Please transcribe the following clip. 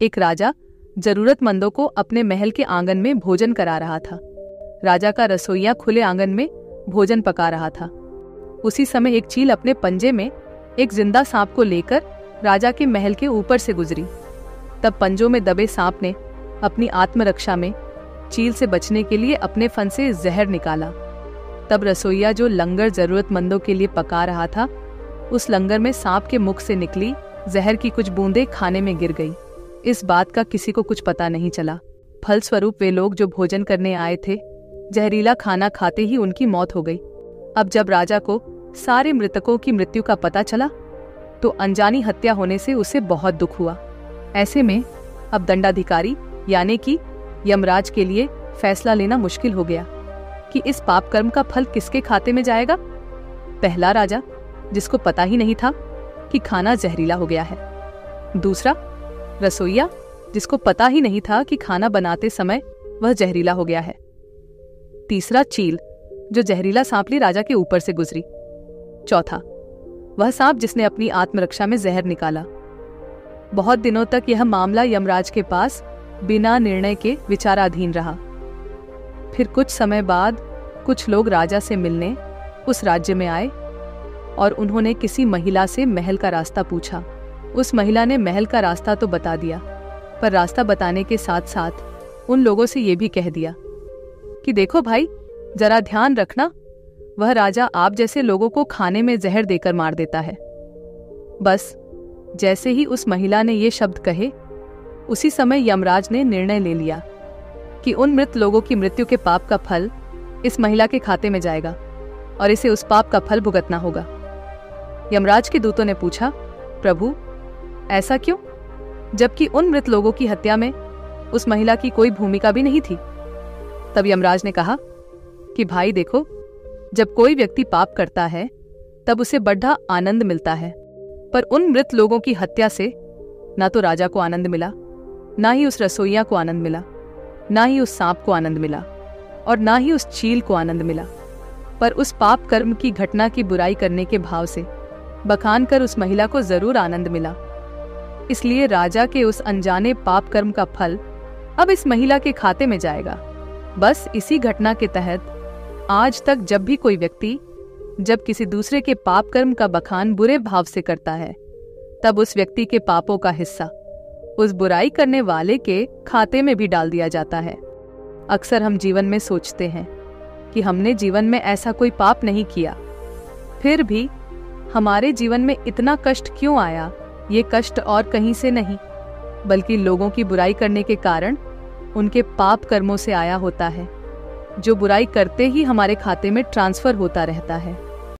एक राजा जरूरतमंदों को अपने महल के आंगन में भोजन करा रहा था। राजा का रसोइया खुले आंगन में भोजन पका रहा था। उसी समय एक चील अपने पंजे में एक जिंदा सांप को लेकर राजा के महल के ऊपर से गुजरी। तब पंजों में दबे सांप ने अपनी आत्मरक्षा में चील से बचने के लिए अपने फन से जहर निकाला। तब रसोइया जो लंगर जरूरतमंदों के लिए पका रहा था, उस लंगर में सांप के मुख से निकली जहर की कुछ बूंदें खाने में गिर गई। इस बात का किसी को कुछ पता नहीं चला। फलस्वरूप वे लोग जो भोजन करने आए थे, जहरीला खाना खाते ही उनकी मौत हो गई। अब जब राजा को सारे मृतकों की मृत्यु का पता चला तो अनजानी हत्या होने से उसे बहुत दुख हुआ। ऐसे में अब दंडाधिकारी यानी कि यमराज के लिए फैसला लेना मुश्किल हो गया कि इस पाप कर्म का फल किसके खाते में जाएगा। पहला राजा, जिसको पता ही नहीं था कि खाना जहरीला हो गया है। दूसरा रसोइया, जिसको पता ही नहीं था कि खाना बनाते समय वह जहरीला हो गया है। तीसरा चील, जो जहरीला सांप ली राजा के ऊपर से गुजरी। चौथा वह सांप जिसने अपनी आत्मरक्षा में जहर निकाला। बहुत दिनों तक यह मामला यमराज के पास बिना निर्णय के विचाराधीन रहा। फिर कुछ समय बाद कुछ लोग राजा से मिलने उस राज्य में आए और उन्होंने किसी महिला से महल का रास्ता पूछा। उस महिला ने महल का रास्ता तो बता दिया, पर रास्ता बताने के साथ साथ उन लोगों से ये भी कह दिया कि देखो भाई, जरा ध्यान रखना, वह राजा आप जैसे लोगों को खाने में जहर देकर मार देता है। बस जैसे ही उस महिला ने ये शब्द कहे, उसी समय यमराज ने निर्णय ले लिया कि उन मृत लोगों की मृत्यु के पाप का फल इस महिला के खाते में जाएगा और इसे उस पाप का फल भुगतना होगा। यमराज के दूतों ने पूछा, प्रभु ऐसा क्यों, जबकि उन मृत लोगों की हत्या में उस महिला की कोई भूमिका भी नहीं थी। तब यमराज ने कहा कि भाई देखो, जब कोई व्यक्ति पाप करता है तब उसे बड़ा आनंद मिलता है, पर उन मृत लोगों की हत्या से ना तो राजा को आनंद मिला, ना ही उस रसोइया को आनंद मिला, ना ही उस सांप को आनंद मिला और ना ही उस चील को आनंद मिला, पर उस पाप कर्म की घटना की बुराई करने के भाव से बखान कर उस महिला को जरूर आनंद मिला। इसलिए राजा के उस अनजाने पाप कर्म का फल अब इस महिला के खाते में जाएगा। बस इसी घटना के तहत आज तक जब भी कोई व्यक्ति जब किसी दूसरे के पाप कर्म का बखान बुरे भाव से करता है, तब उस व्यक्ति के पापों का हिस्सा उस बुराई करने वाले के खाते में भी डाल दिया जाता है। अक्सर हम जीवन में सोचते हैं कि हमने जीवन में ऐसा कोई पाप नहीं किया, फिर भी हमारे जीवन में इतना कष्ट क्यों आया। ये कष्ट और कहीं से नहीं, बल्कि लोगों की बुराई करने के कारण उनके पाप कर्मों से आया होता है, जो बुराई करते ही हमारे खाते में ट्रांसफर होता रहता है।